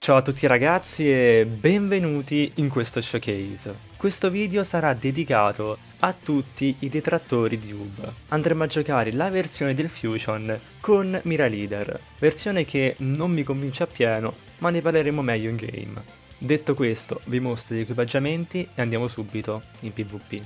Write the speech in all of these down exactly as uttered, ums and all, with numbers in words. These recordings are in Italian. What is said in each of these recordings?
Ciao a tutti ragazzi e benvenuti in questo showcase. Questo video sarà dedicato a tutti i detrattori di Uub. Andremo a giocare la versione del Fusion con Mira Leader, versione che non mi convince appieno, ma ne parleremo meglio in game. Detto questo, vi mostro gli equipaggiamenti e andiamo subito in PvP.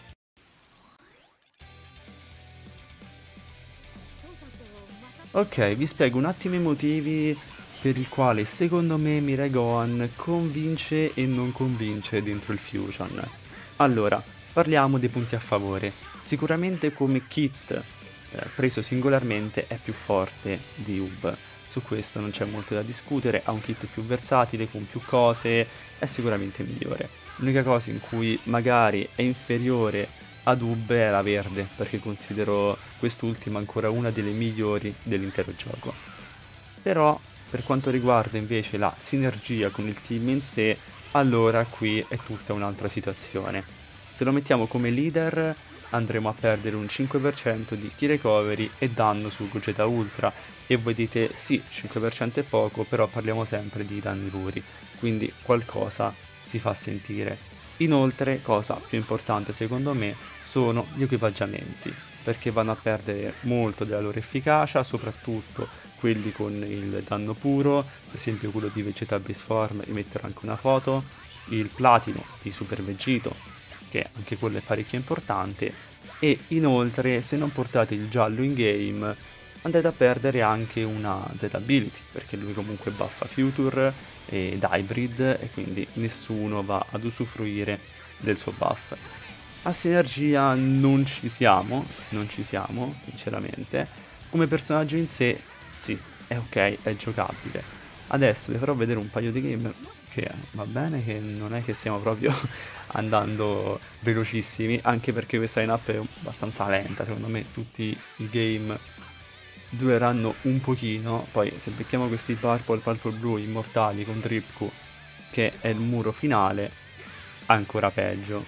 Ok, vi spiego un attimo i motivi per il quale secondo me Mirai Gohan convince e non convince dentro il Fusion. Allora, parliamo dei punti a favore. Sicuramente come kit eh, preso singolarmente è più forte di Uub. Su questo non c'è molto da discutere, ha un kit più versatile, con più cose, è sicuramente migliore. L'unica cosa in cui magari è inferiore ad Uub è la verde, perché considero quest'ultima ancora una delle migliori dell'intero gioco. Però, per quanto riguarda invece la sinergia con il team in sé, allora qui è tutta un'altra situazione. Se lo mettiamo come leader andremo a perdere un cinque per cento di key recovery e danno su Gogeta Ultra, e voi dite sì, cinque per cento è poco, però parliamo sempre di danni puri, quindi qualcosa si fa sentire. Inoltre, cosa più importante secondo me, sono gli equipaggiamenti, perché vanno a perdere molto della loro efficacia, soprattutto quelli con il danno puro, ad esempio quello di Vegeta Base Form, vi metterò anche una foto, il platino di Super Vegito, che anche quello è parecchio importante, e inoltre se non portate il giallo in game andrete a perdere anche una Z-ability, perché lui comunque buffa Future ed Hybrid e quindi nessuno va ad usufruire del suo buff. A sinergia non ci siamo, non ci siamo, sinceramente. Come personaggio in sé, sì, è ok, è giocabile. Adesso vi farò vedere un paio di game che va bene, che non è che stiamo proprio andando velocissimi, anche perché questa line-up è abbastanza lenta, secondo me tutti i game dureranno un pochino, poi se becchiamo questi purple, purple blu immortali con Dripku, che è il muro finale, ancora peggio,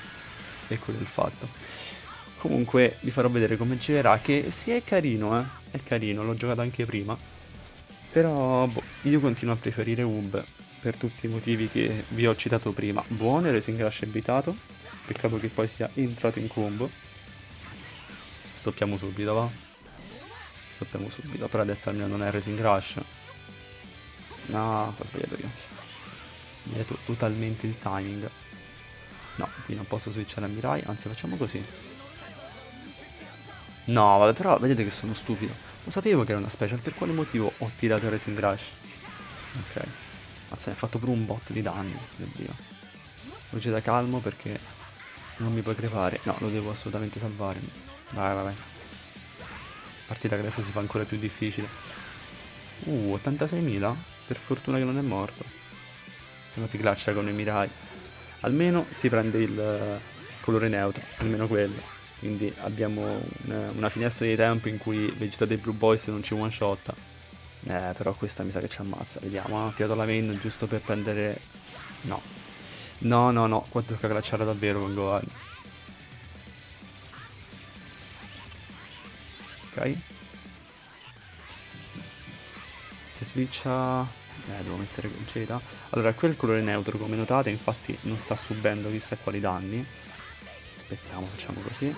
e quello è il fatto. Comunque vi farò vedere come girerà, che sì è carino, eh, è carino, l'ho giocato anche prima, però boh, io continuo a preferire Uub, per tutti i motivi che vi ho citato prima. Buono il Racing Rush abitato, peccato che poi sia entrato in combo. Stoppiamo subito, va? Stoppiamo subito, però adesso almeno non è Racing Rush. No, ho sbagliato io. Ho sbagliato totalmente il timing. No, qui non posso switchare a Mirai, anzi facciamo così. No, vabbè, però vedete che sono stupido. Lo sapevo che era una special, per quale motivo ho tirato il Racing Rush? Ok. Mazza, mi ha fatto pure un bot di danni, mio dio. Vegeta calmo perché non mi puoi crepare. No, lo devo assolutamente salvare. Vai, vai, vai. Partita che adesso si fa ancora più difficile. Uh, ottantaseimila? Per fortuna che non è morto. Se no si glaccia con i Mirai. Almeno si prende il colore neutro, almeno quello. Quindi abbiamo una, una finestra di tempo in cui Vegeta dei Blue Boys non ci one shotta. Eh, però questa mi sa che ci ammazza. Vediamo, ha tirato la main giusto per prendere... No. No, no, no, qua tocca glacciare davvero con Gohan. Ok. Se switcha... Eh, devo mettere Gogeta. Allora, qui è il colore neutro, come notate, infatti non sta subendo chissà quali danni. Aspettiamo, facciamo così.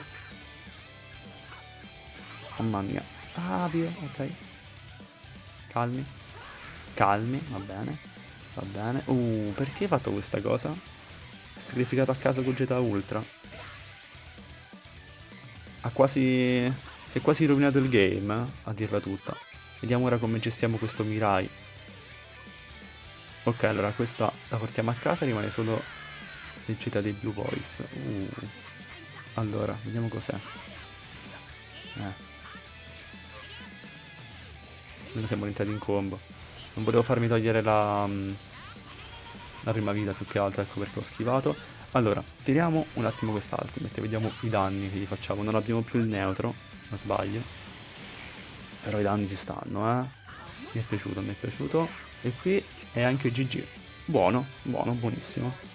Mamma mia. Ah, via, ok. Calmi. Calmi, va bene. Va bene. Uh, perché hai fatto questa cosa? Ha sacrificato a caso Gogeta Ultra. Ha quasi... Si è quasi rovinato il game, eh, a dirla tutta. Vediamo ora come gestiamo questo Mirai. Ok, allora questa la portiamo a casa, rimane solo Vegeta dei Blue Boys. Uh. Allora, vediamo cos'è. Eh. Noi siamo entrati in combo. Non volevo farmi togliere la, la prima vita più che altro, ecco perché ho schivato. Allora, tiriamo un attimo questa ultimate, vediamo i danni che gli facciamo. Non abbiamo più il neutro, non sbaglio. Però i danni ci stanno, eh. Mi è piaciuto, mi è piaciuto. E qui è anche G G. Buono, buono, buonissimo.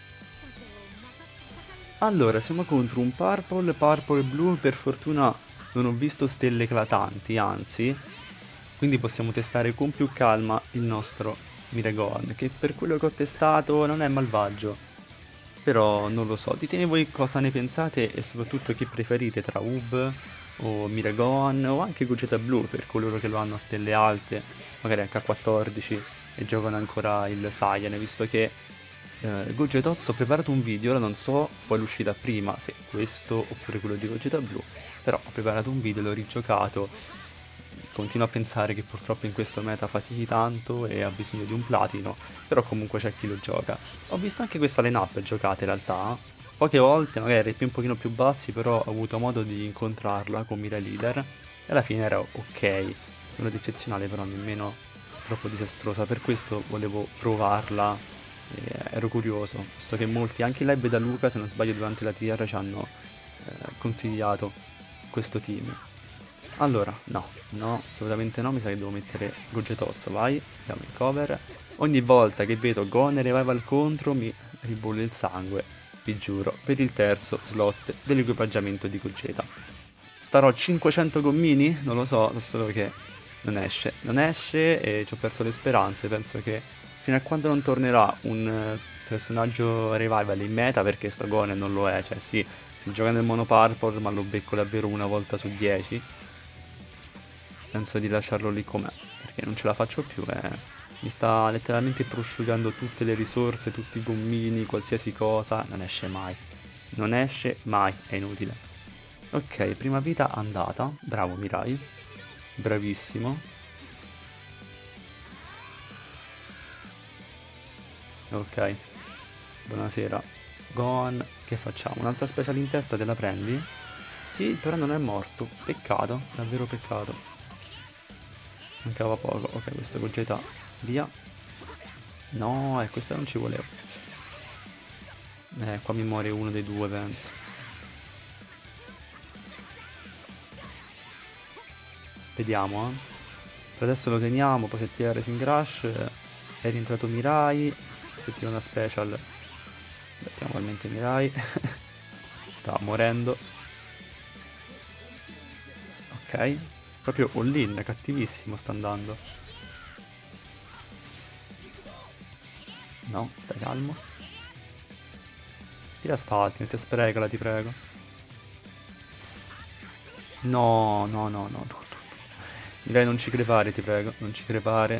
Allora, siamo contro un purple, purple e blu, per fortuna non ho visto stelle eclatanti, anzi, quindi possiamo testare con più calma il nostro Miragon, che per quello che ho testato non è malvagio. Però non lo so, ditemi voi cosa ne pensate e soprattutto chi preferite tra Ub o Miragon o anche Gogeta Blu per coloro che lo hanno a stelle alte, magari anche a quattordici e giocano ancora il Saiyan, visto che eh, Gogetozzo ho preparato un video, ora non so quale uscirà prima, se questo oppure quello di Gogeta Blu, però ho preparato un video, l'ho rigiocato, continuo a pensare che purtroppo in questo meta fatichi tanto e ha bisogno di un platino, però comunque c'è chi lo gioca. Ho visto anche questa line-up giocata in realtà, poche volte, magari più un pochino più bassi, però ho avuto modo di incontrarla con Mira Leader e alla fine era ok, non è eccezionale però nemmeno troppo disastrosa, per questo volevo provarla e ero curioso, visto che molti, anche in live da Luca se non sbaglio durante la T R ci hanno eh, consigliato questo team. Allora, no, no, assolutamente no, mi sa che devo mettere Gogetozzo, vai, andiamo in cover. Ogni volta che vedo Gon e Revival contro mi ribolle il sangue, vi giuro, per il terzo slot dell'equipaggiamento di Gogeta. Starò cinquecento gommini? Non lo so, so solo che non esce. Non esce e ci ho perso le speranze, penso che fino a quando non tornerà un eh, personaggio Revival in meta, perché sto Gon non lo è, cioè sì, si gioca nel mono purple ma lo becco davvero una volta su dieci. Penso di lasciarlo lì com'è, perché non ce la faccio più, eh. Mi sta letteralmente prosciugando tutte le risorse, tutti i gommini, qualsiasi cosa, non esce mai. Non esce mai, è inutile. Ok, prima vita andata, bravo Mirai, bravissimo. Ok, buonasera. Gon, che facciamo? Un'altra special in testa te la prendi? Sì, però non è morto, peccato, davvero peccato. Mancava poco, ok, questo Gogeta via. No, eh, questa non ci volevo. Eh, qua mi muore uno dei due, penso. Vediamo, eh. Per adesso lo teniamo, poi se tira Racing Rush, eh, è rientrato Mirai. Se tira una special, mettiamo ugualmente Mirai. Stava morendo. Ok. Proprio all-in, cattivissimo sta andando. No, stai calmo. Tira sta ultimate, sprecala, ti prego. No, no, no, no, no. Direi non ci crepare, ti prego, non ci crepare.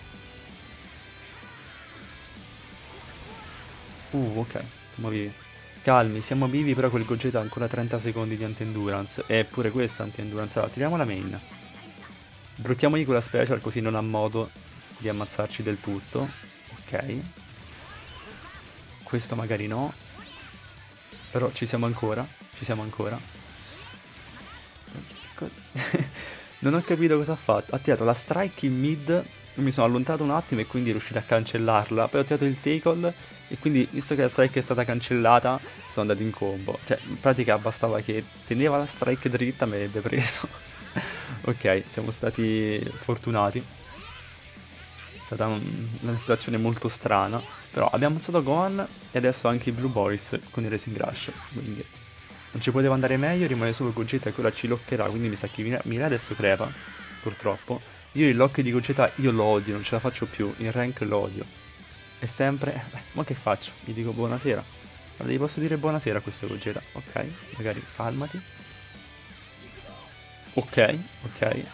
Uh, ok, siamo vivi. Calmi, siamo vivi, però quel Gogeta ha ancora trenta secondi di anti-endurance. E pure questa anti-endurance. Allora, tiriamo la main. Blocchiamogli quella special così non ha modo di ammazzarci del tutto. Ok. Questo magari no. Però ci siamo ancora. Ci siamo ancora. Non ho capito cosa ha fatto. Ha tirato la strike in mid. Mi sono allontanato un attimo e quindi è riuscito a cancellarla. Poi ho tirato il tackle e quindi, visto che la strike è stata cancellata, sono andato in combo. Cioè, in pratica bastava che teneva la strike dritta e me l'avrebbe preso. Ok, siamo stati fortunati. È stata un, una situazione molto strana. Però abbiamo ammazzato Gohan e adesso anche i Blue Boys con il Racing Rush. Quindi non ci poteva andare meglio, rimane solo Gogeta che ora ci loccherà. Quindi mi sa che Mirai adesso crepa, purtroppo. Io il lock di Gogeta io lo odio, non ce la faccio più, in rank lo odio. E sempre, eh, ma che faccio? Gli dico buonasera. Allora gli posso dire buonasera a questo Gogeta, ok? Magari calmati. Ok, ok.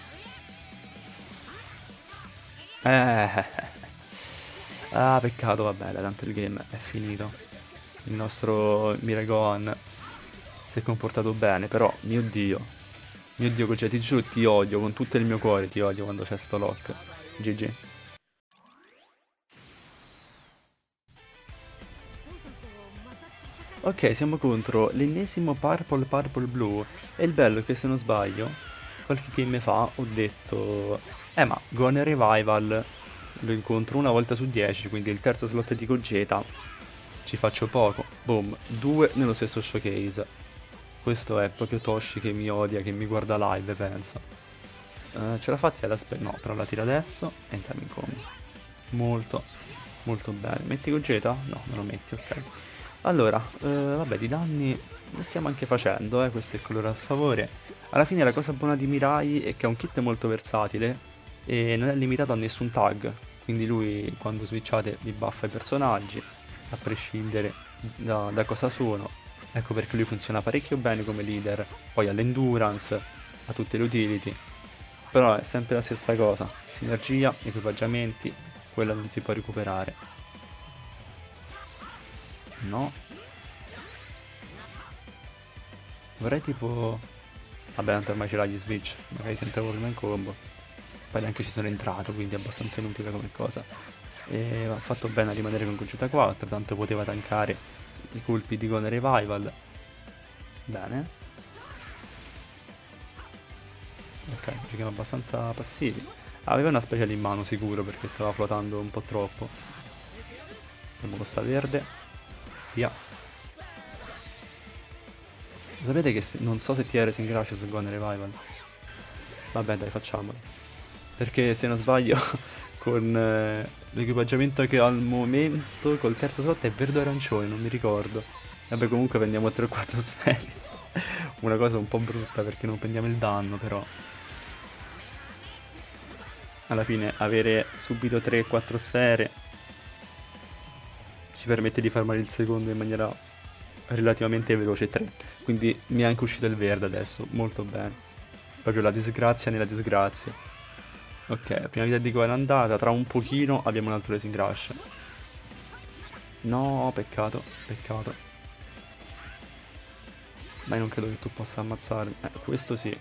Eh, ah, peccato, vabbè, dai, tanto il game è finito. Il nostro Miragon si è comportato bene, però, mio Dio. Mio Dio, Gogeta, ti giuro, ti odio, con tutto il mio cuore ti odio quando c'è sto lock. G G. Ok, siamo contro l'ennesimo Purple Purple Blue. E il bello è che se non sbaglio, qualche game fa ho detto Eh ma Gon Revival lo incontro una volta su dieci, quindi il terzo slot di Gogeta ci faccio poco. Boom, due nello stesso showcase. Questo è proprio Toshi che mi odia, che mi guarda live, penso. Uh, ce l'ha fatti alla spe... No, però la tira adesso e entriamo in combo. Molto, molto bene. Metti Gogeta? No, non lo metti, ok. Allora, eh, vabbè, di danni ne stiamo anche facendo, eh, questo è il colore a sfavore. Alla fine la cosa buona di Mirai è che ha un kit molto versatile e non è limitato a nessun tag, quindi lui quando switchate vi buffa i personaggi, a prescindere da, da cosa sono. Ecco perché lui funziona parecchio bene come leader, poi all'endurance, a tutte le utility. Però è sempre la stessa cosa, sinergia, equipaggiamenti, quella non si può recuperare. No. Vorrei tipo... Vabbè, tanto ormai ce l'ha gli switch, magari si entravo prima in combo. Poi neanche ci sono entrato, quindi è abbastanza inutile come cosa. E ha fatto bene a rimanere con Gogeta quattro, tanto poteva tankare i colpi di Gone Revival. Bene. Ok, giochiamo abbastanza passivi. Aveva una special in mano sicuro perché stava flotando un po' troppo. Andiamo con sta verde. Via. Sapete che se, non so se T R si ingrascia su Gone Revival. Vabbè dai, facciamolo. Perché se non sbaglio con eh, l'equipaggiamento che ho al momento col terzo slot è verde o arancione, non mi ricordo. Vabbè comunque prendiamo tre o quattro sfere. Una cosa un po' brutta perché non prendiamo il danno però. Alla fine avere subito tre o quattro sfere ci permette di farmare il secondo in maniera relativamente veloce, tre. Quindi mi è anche uscito il verde adesso, molto bene. Proprio la disgrazia nella disgrazia. Ok, la prima vita di Gohan è andata, tra un pochino abbiamo un altro Racing Rush. No, peccato, peccato. Ma io non credo che tu possa ammazzarmi. Eh, questo sì.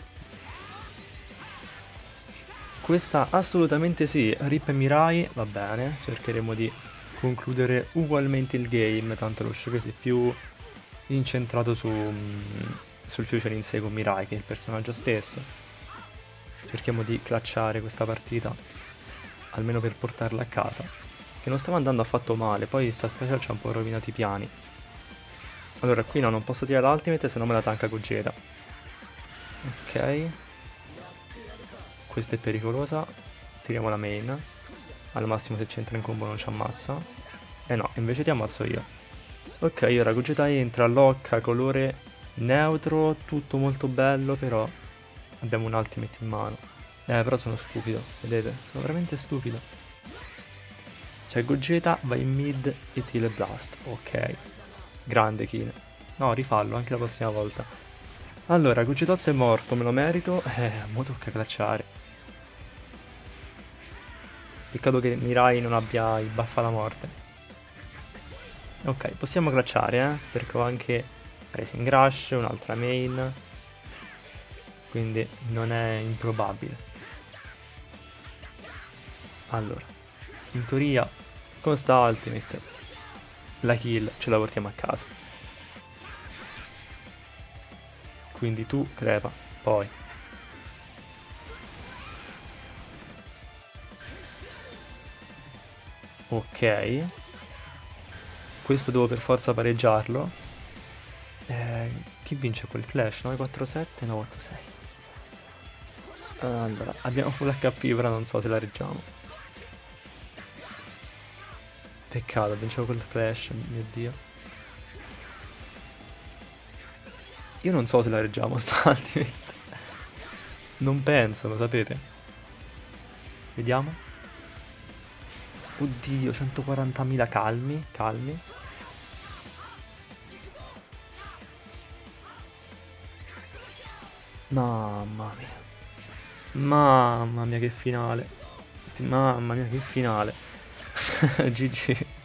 Questa assolutamente sì, Rip e Mirai, va bene, cercheremo di concludere ugualmente il game, tanto lo Showcase è più incentrato su, mm, sul future in sé con Mirai, che è il personaggio stesso. Cerchiamo di clutchare questa partita, almeno per portarla a casa, che non stava andando affatto male, poi sta special ci ha un po' rovinato i piani. Allora qui no, non posso tirare l'ultimate se no me la tanka Gogeta. Ok. Questa è pericolosa. Tiriamo la main. Al massimo se c'entra in combo non ci ammazza. Eh no, invece ti ammazzo io. Ok, ora Gogeta entra, locca, colore neutro, tutto molto bello, però abbiamo un ultimate in mano. Eh, però sono stupido, vedete? Sono veramente stupido. Cioè Gogeta va in mid e tira blast. Ok. Grande Kin. No, rifallo anche la prossima volta. Allora, Gogetozzo è morto, me lo merito. Eh, mo tocca clutchare. Peccato che Mirai non abbia i buff alla morte. Ok, possiamo clutchare, eh, perché ho anche Racing Rush, un'altra main. Quindi non è improbabile. Allora, in teoria, con sta ultimate, la kill ce la portiamo a casa. Quindi tu crepa, poi. Ok. Questo devo per forza pareggiarlo. Eh, chi vince quel clash? nove quattro sette, nove otto sei. Allora, abbiamo full H P, però non so se la reggiamo. Peccato, vincevo quel clash, mio dio. Io non so se la reggiamo sta ultimate. Non penso, lo sapete? Vediamo. Oddio, centoquarantamila calmi, calmi. Mamma mia. Mamma mia che finale. Mamma mia che finale. G G.